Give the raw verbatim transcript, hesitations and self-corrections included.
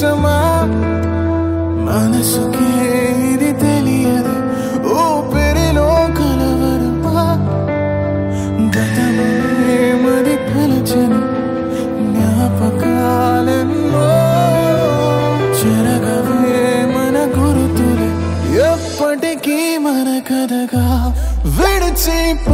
కోసమా మనసుకే ఇది తెలియదు ఊపిరిలో కలవరమా గతమే మరి పిలిచని జ్ఞాపకాలెన్నో చెరగవే మన గుర్తులే ఎప్పటికీ మన కథగా విడిచి